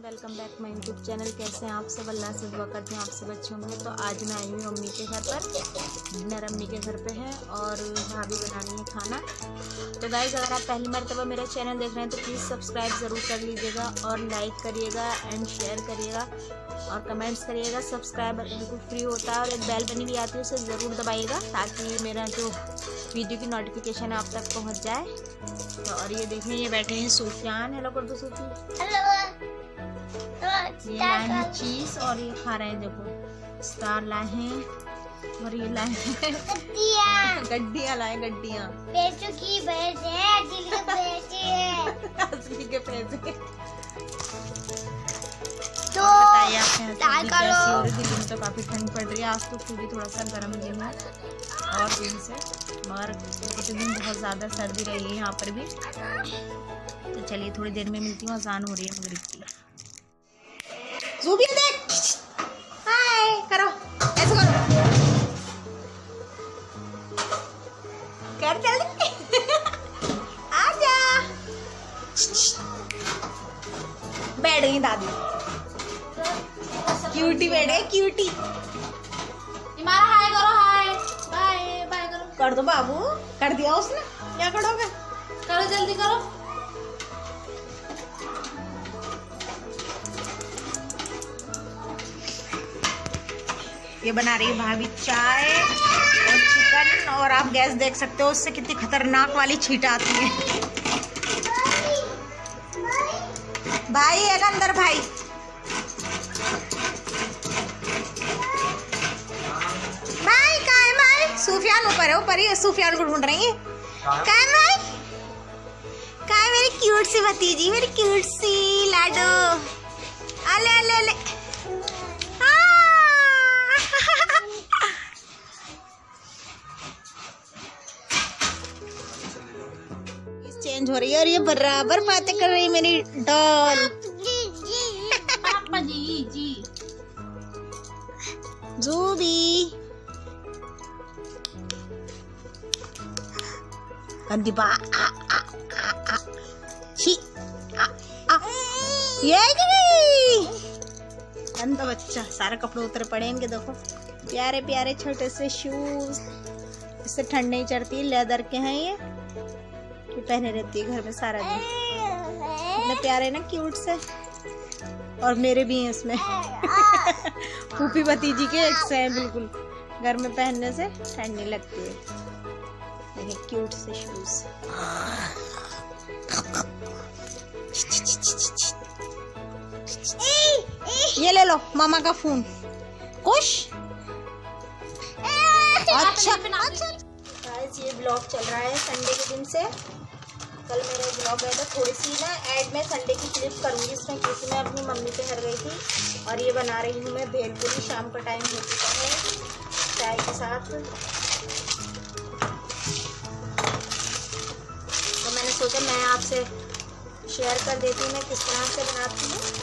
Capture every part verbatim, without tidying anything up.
Welcome back my YouTube channel. कैसे हैं आप सब? अल्लाह से दुआ करते हैं आप सब अच्छे होंगे। तो आज मैं आई हूँ अम्मी के घर पर। डिनर अम्मी के घर पे है और भाभी बनानी है खाना। तो गाइस, अगर आप पहली मरतबा मेरा चैनल देख रहे हैं तो प्लीज़ सब्सक्राइब ज़रूर कर लीजिएगा और लाइक करिएगा एंड शेयर करिएगा और कमेंट्स करिएगा। सब्सक्राइब बिल्कुल फ्री होता है और एक बेल बनी भी आती है, उसे ज़रूर दबाइएगा ताकि मेरा जो वीडियो की नोटिफिकेशन है आप तक पहुँच जाए। तो और ये देखें, ये बैठे हैं सूफियान। हेलो कर दो सूफी। ये लाए हैं चीज और ये खा रहे हैं। देखो स्टार लाए हैं और ये लाए हैं गड्डियाँ लाए गड्डियाँ पैसों की पैसे हैं, दिल के पैसे हैं। असली के पैसे। तो बताइए आप कैसी हो रही? दिल्ली में तो काफी ठंड पड़ रही है। आज तो फिर भी थोड़ा सा गर्म दिन है और दिन से, मगर कुछ दिन बहुत ज्यादा सर्दी रही है यहाँ पर भी। तो चलिए थोड़ी देर में मिलती हूँ। अजान हो रही है मगरिब की। ज़ूबिया देख, हाय करो, ऐसे करो, कर जल्दी। आजा, बैठ गई दादी। क्यूटी बैठ गई, क्यूटी। हमारा हाय करो, हाय बाय बाय करो। कर दो बाबू, कर दिया उसने। क्या करोगे? करो जल्दी करो। ये बना रही है भाभी चाय और चिकन। और आप गैस देख सकते हो उससे कितनी खतरनाक वाली छींट आती है। भाई एक अंदर, भाई भाई कहाँ है भाई? सूफियान ऊपर है, ऊपर ही सूफियान को ढूंढ रही है। कहाँ है भाई? कहाँ है मेरी क्यूट सी भतीजी, मेरी क्यूट सी लाडो? अले अले अले, चेंज हो रही है और ये बराबर बातें कर रही है मेरी डॉल। पापा जी जी ज़ूबी गंदी बा आ आ आ आ छी आ आ ये गंदा बच्चा। सारे कपड़े उतर पड़े इनके। देखो प्यारे प्यारे छोटे से शूज, इससे ठंड नहीं चढ़ती। लेदर के हैं ये, ये पहने रहती है घर में सारा दिन। इतने प्यारे ना, क्यूट से। और मेरे भी हैं इसमें। फूफी भतीजी के एक से हैं बिल्कुल। घर में पहनने से ठंड नहीं लगती है। देखिए क्यूट से शूज। ये ले लो मामा का फोन। खुश? अच्छा अच्छा। ये ब्लॉग चल रहा है संडे के दिन से। कल मेरा ब्लॉग गया था। थोड़ी सी ना ऐड में संडे की क्लिप करूँगी इसमें, क्योंकि मैं अपनी मम्मी के घर गई थी। और ये बना रही हूँ मैं भेलपुरी। शाम का टाइम हो चुका है, चाय के साथ। तो मैंने सोचा मैं आपसे शेयर कर देती हूँ मैं किस तरह से बनाती हूँ।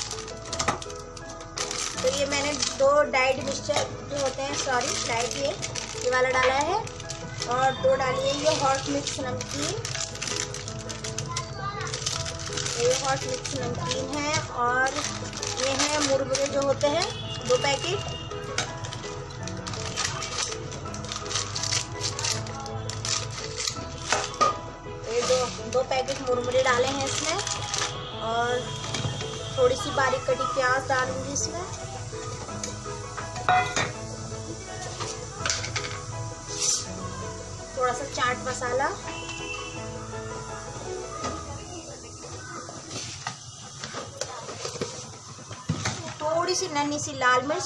तो ये मैंने दो डाइट मिक्सचर जो होते हैं, सॉरी डाइट, ये ये वाला डाला है और दो डाली है ये हॉट मिक्स नमकीन। ये हॉट मिक्स नमकीन है और ये है मुरमुरे जो होते हैं, दो पैकेट। ये दो दो पैकेट मुरमुरे डाले हैं इसमें और थोड़ी सी बारीक कटी प्याज डालूंगी इसमें। थोड़ा सा चाट मसाला, थोड़ी सी नन्ही सी लाल मिर्च,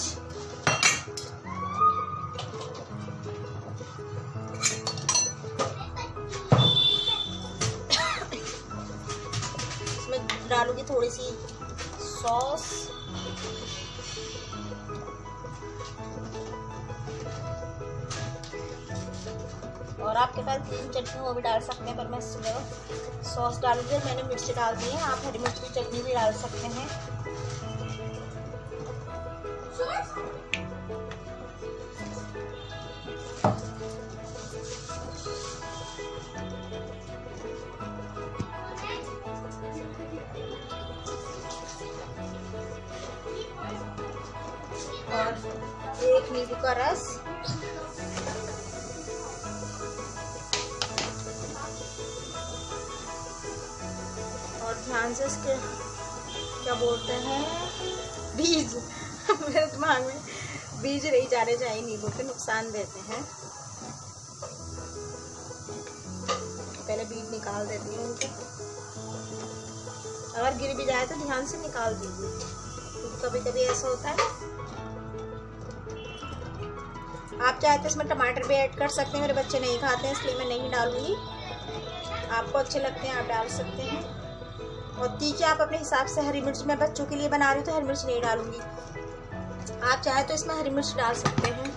इसमें डालूंगी थोड़ी सी सॉस, और आपके पास ग्रीन चटनी वो भी डाल सकते हैं, पर मैं सॉस डालूंगी। मैंने मिर्च डाल दी है, आप हरी मिर्च की चटनी भी डाल सकते हैं। और एक नींबू का रस। और ध्यान से इसके क्या बोलते हैं बीज मेरे दिमाग में बीज नहीं जाने चाहिए, नींबू के नुकसान देते हैं। पहले बीज निकाल देती हूँ उनके, अगर गिर भी जाए तो ध्यान से निकाल दीजिए, क्योंकि कभी कभी ऐसा होता है। आप चाहे तो इसमें टमाटर भी ऐड कर सकते हैं, मेरे बच्चे नहीं खाते हैं इसलिए मैं नहीं डालूंगी। आपको अच्छे लगते हैं आप डाल सकते हैं। और तीखे आप अपने हिसाब से, हरी मिर्च मैं बच्चों के लिए बना रही हूँ तो हरी मिर्च नहीं डालूंगी, आप चाहे तो इसमें हरी मिर्च डाल सकते हैं।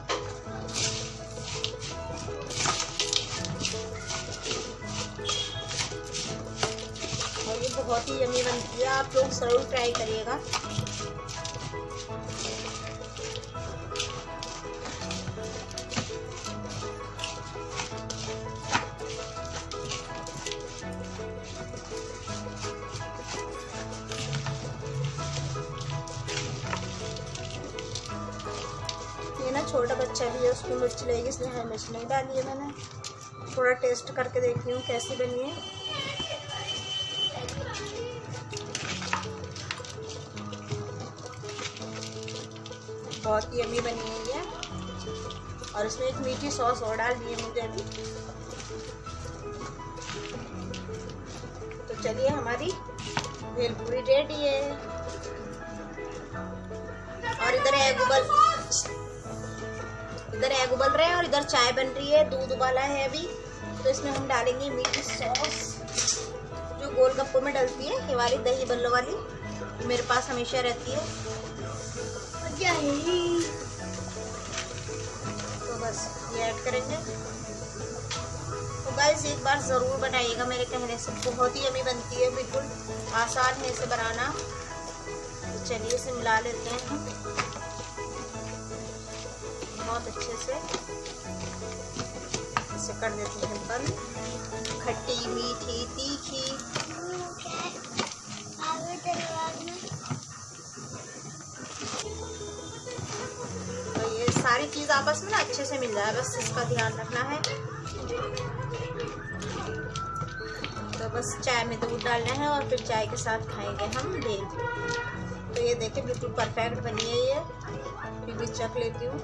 और ये बहुत ही यम्मी बनती है, आप लोग जरूर ट्राई करिएगा। ये ना छोटा बच्चा भी है, उसको मिर्च लगेगी इसलिए हरी मिर्च नहीं डाली है मैंने। थोड़ा टेस्ट करके देखती हूँ कैसी बनी है। बहुत ही यम्मी बनी है ये। और इसमें एक मीठी सॉस और डालनी है मुझे अभी। तो चलिए हमारी भेलपूरी रेडी है। और इधर एग उबल इधर एग उबल रहे हैं और इधर चाय बन रही है, दूध उबाला है अभी। तो इसमें हम डालेंगे मीठी सॉस जो गोलगप्पों में डलती है, ये वाली दही बल्लो वाली मेरे पास हमेशा रहती है। तो बस ये ऐड करेंगे। तो गाइस एक बार ज़रूर बनाइएगा मेरे कहने से, बहुत ही यम्मी बनती है, बिल्कुल आसान है इसे बनाना। तो चलिए इसे मिला लेते हैं हम बहुत अच्छे से। इसे कर देते हैं बंद। खट्टी मीठी तीखी तो ये सारी चीज़ आपस में ना अच्छे से मिल जाए, बस इसका ध्यान रखना है। तो बस चाय में दूध डालना है और फिर चाय के साथ खाएंगे हम भेल। तो ये देखिए बिल्कुल परफेक्ट बनी है ये। फिर भी चख लेती हूँ।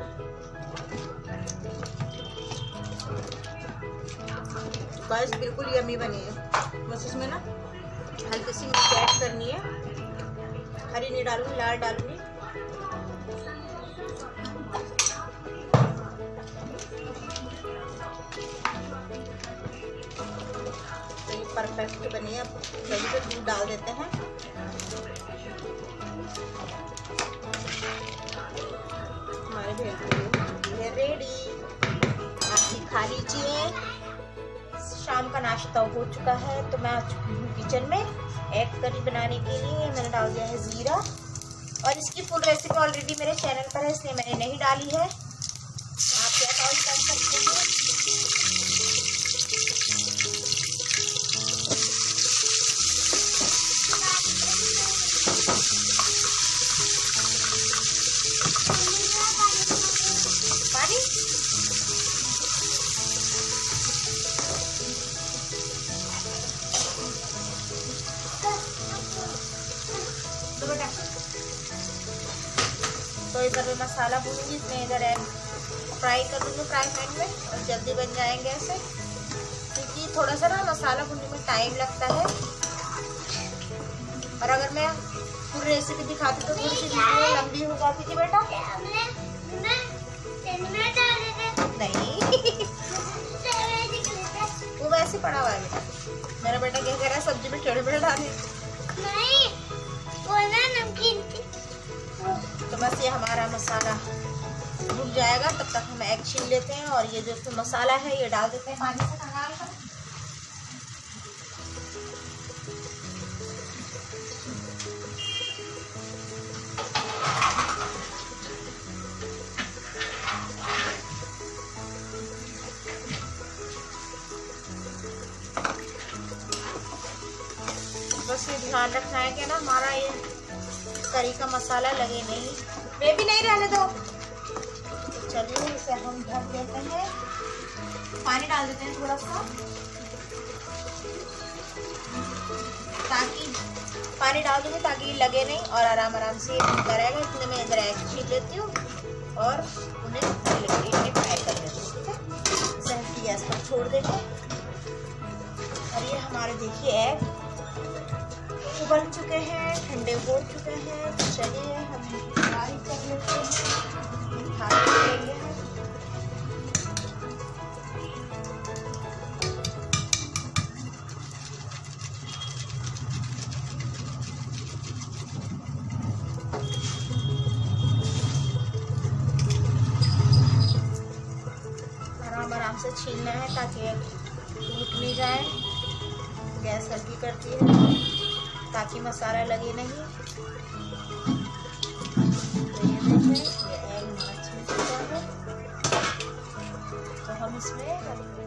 बस बिल्कुल यम्मी बनी है। बस इसमें ना हल्की सी मिर्च ऐड करनी है, हरी नहीं डालूंगी, लाल डालूंगी। तो ये परफेक्ट बनी है। अब दही पे दूध डाल देते हैं। हमारे भेलपूरी है रेडी, आप खा लीजिए। शाम का नाश्ता हो चुका है तो मैं आ चुकी हूँ किचन में एग करी बनाने के लिए। मैंने डाल दिया है ज़ीरा और इसकी फुल रेसिपी ऑलरेडी मेरे चैनल पर है इसलिए मैंने नहीं डाली है, आप क्या कर सकते हैं। तो इधर मैं मसाला भूनूंगी, इसमें इधर एग फ्राई कर लूँगी फ्राई पैन में और जल्दी बन जाएंगे ऐसे, क्योंकि थोड़ा सा ना मसाला भूनने में टाइम लगता है। और अगर मैं पूरी रेसिपी दिखाती तो थोड़ी सी वीडियो लंबी हो जाती थी बेटा। नहीं वो वैसे पड़ा हुआ है बेटा। मेरा बेटा क्या कह रहा है, सब्जी में टेढ़े मेढ़े डाले नहीं, वो ना नमकीन। तो बस ये हमारा मसाला भुन जाएगा, तब तक हम एग छील लेते हैं और ये जो इसमें मसाला है ये डाल देते हैं पानी से खंगाल कर। बस ये ध्यान रखना है कि ना हमारा ये करी का मसाला लगे नहीं। बेबी नहीं रहने दो। तो चलिए इसे हम ढक देते हैं, पानी डाल देते हैं थोड़ा सा, ताकि पानी डाल दूंगी ताकि लगे नहीं और आराम आराम से बनता रहेगा। इतने में इधर एग छील लेती हूँ और उन्हें फ्राई कर देती हूँ। ठीक है, इसे हम गैस पर छोड़ देंगे। और ये हमारे देखिए एग उबल चुके हैं, ठंडे हो चुके हैं। तो चलिए हम फ्राई कर लेते हैं, थाली लेंगे हम। आराम आराम से छीलना है ताकि टूट नहीं जाए। गैस हल्की करती है ताकि मसाला लगे नहीं। तो ये देखें ये एग हमारा छिल चुका है, तो हम इसमें रख देंगे।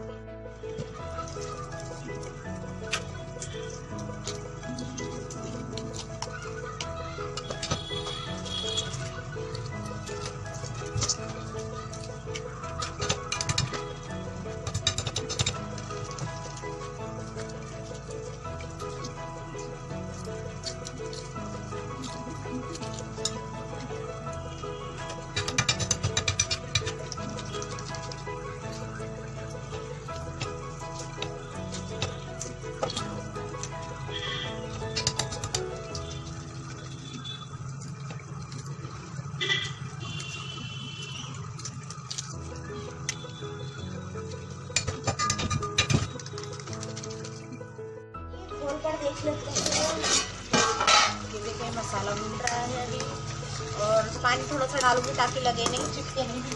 कर देख लेते हैं। ये देखिए मसाला भून रहा है अभी, और पानी थोड़ा सा डालूंगी ताकि लगे नहीं, चिपके नहीं।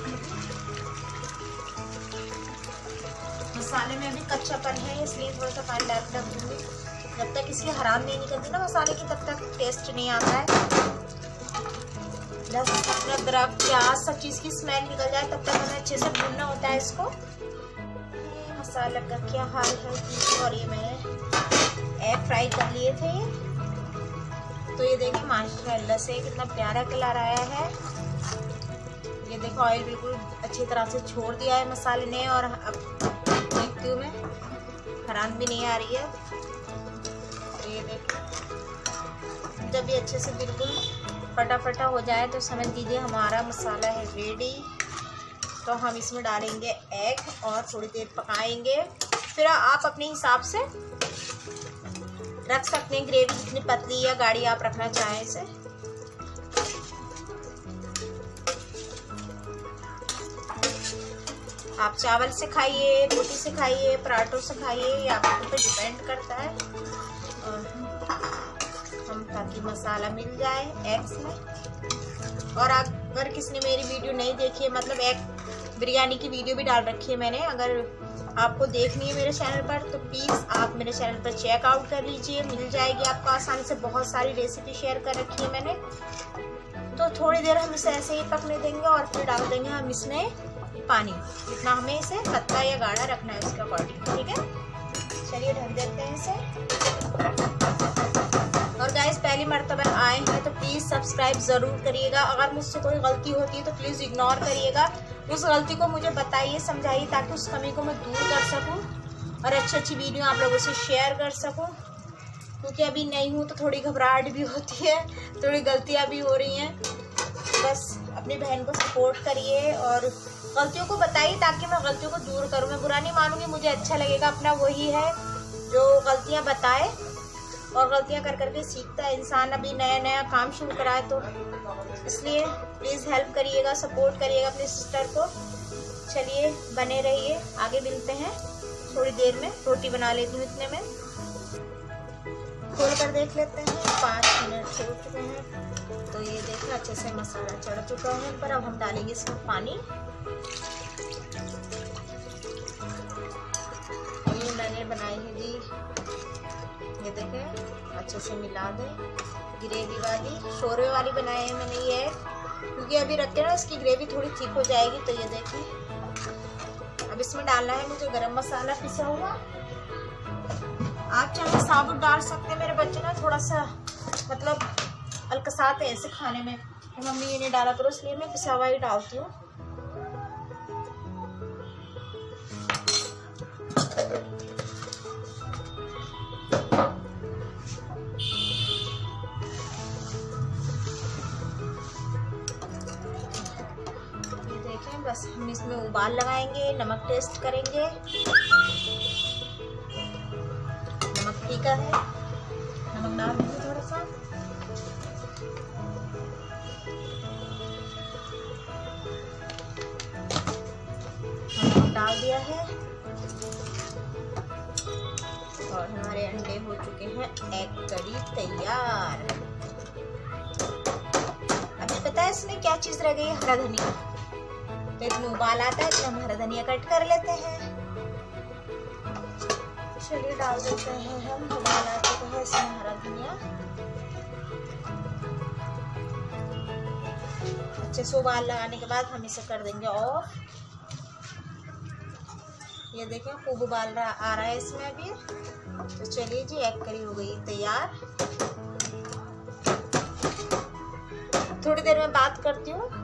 मसाले में अभी कच्चापन है इसलिए थोड़ा सा पानी डाल कर दूंगी। जब तक इसकी हराम नहीं निकलती ना मसाले की तब तक टेस्ट नहीं आता है। लहसुन अदरक प्याज सब चीज़ की स्मेल निकल जाए तब तक हमें अच्छे से भूनना होता है इसको। मसाला का क्या हाल है। और ये मैंने एग फ्राई कर लिए थे, तो ये देखिए माशाल्लाह से कितना प्यारा कलर आया है। ये देखो ऑयल बिल्कुल अच्छी तरह से छोड़ दिया है मसाले ने, और अब देखती हूँ मैं खराब भी नहीं आ रही है। तो ये देखो जब ये अच्छे से बिल्कुल फटाफटा हो जाए तो समझ लीजिए हमारा मसाला है रेडी। तो हम इसमें डालेंगे एग और थोड़ी देर पकाएंगे। फिर आप अपने हिसाब से रख सकते हैं, ग्रेवी जितनी पतली या गाढ़ी आप रखना चाहें इसे। आप चावल से खाइए, रोटी से खाइए, पराठों से खाइए, ये आपके ऊपर डिपेंड करता है। और हम ताकि मसाला मिल जाए एग्स में। और अगर किसी ने मेरी वीडियो नहीं देखी है, मतलब एग बिरयानी की वीडियो भी डाल रखी है मैंने, अगर आपको देखनी है मेरे चैनल पर तो प्लीज़ आप मेरे चैनल पर चेक आउट कर लीजिए, मिल जाएगी आपको आसानी से। बहुत सारी रेसिपी शेयर कर रखी है मैंने। तो थोड़ी देर हम इसे ऐसे ही पकने देंगे और फिर डाल देंगे हम इसमें पानी, जितना हमें इसे पतला या गाढ़ा रखना है उसके अकॉर्डिंग। ठीक है, चलिए ढक देते हैं इसे। और गाइस पहली मर्तबा आए हैं तो प्लीज़ सब्सक्राइब ज़रूर करिएगा। अगर मुझसे कोई गलती होती है तो प्लीज़ इग्नोर करिएगा। उस गलती को मुझे बताइए, समझाइए, ताकि उस कमी को मैं दूर कर सकूं और अच्छी अच्छी वीडियो आप लोगों से शेयर कर सकूं। क्योंकि अभी नहीं हूँ तो थोड़ी घबराहट भी होती है, थोड़ी गलतियाँ भी हो रही हैं। बस अपनी बहन को सपोर्ट करिए और गलतियों को बताइए ताकि मैं गलतियों को दूर करूँ। मैं बुरा नहीं मानूंगी, मुझे अच्छा लगेगा। अपना वही है जो गलतियाँ बताए, और गलतियाँ कर करके सीखता है इंसान। अभी नया नया काम शुरू कराए तो इसलिए प्लीज़ हेल्प करिएगा, सपोर्ट करिएगा अपने सिस्टर को। चलिए बने रहिए, आगे मिलते हैं थोड़ी देर में। रोटी बना लेती हूँ इतने में। खोल कर देख लेते हैं, पाँच मिनट हो चुके हैं। तो ये देखिए अच्छे से मसाला चढ़ चुका है इन पर। अब हम डालेंगे इसमें पानी। ये मैंने बनाई है जी, ये देखें अच्छे से मिला दें। ग्रेवी वाली शोरबे वाली बनाई है मैंने ये, क्योंकि अभी रखे ना इसकी ग्रेवी थोड़ी थिक हो जाएगी। तो ये देखें अब इसमें डालना है मुझे गरम मसाला पिसा हुआ। आप चाहे साबुत डाल सकते हैं। मेरे बच्चे ना थोड़ा सा मतलब अलकसाते हैं ऐसे खाने में, मम्मी ये नहीं डाला करो, इसलिए मैं पिसा हुआ ही डालती हूँ। बस हम इसमें उबाल लगाएंगे, नमक टेस्ट करेंगे। नमक फीका है, नमक डाल देंगे थोड़ा सा। नमक डाल दिया है और हमारे अंडे हो चुके हैं एग करी तैयार। अभी पता है इसमें क्या चीज रह गई है? हरा धनिया। तो इसमें उबाल आता है तो हम हरा धनिया कट कर लेते हैं। चलिए डाल देते हैं हम, उबाल आ चुका है इसमें हरा धनिया। अच्छे से उबाल लगाने के बाद हम इसे कर देंगे ऑफ। ये देखें खूब उबाल रहा आ रहा है इसमें अभी। तो चलिए जी, एग करी हो गई तैयार। थोड़ी देर में बात करती हूँ।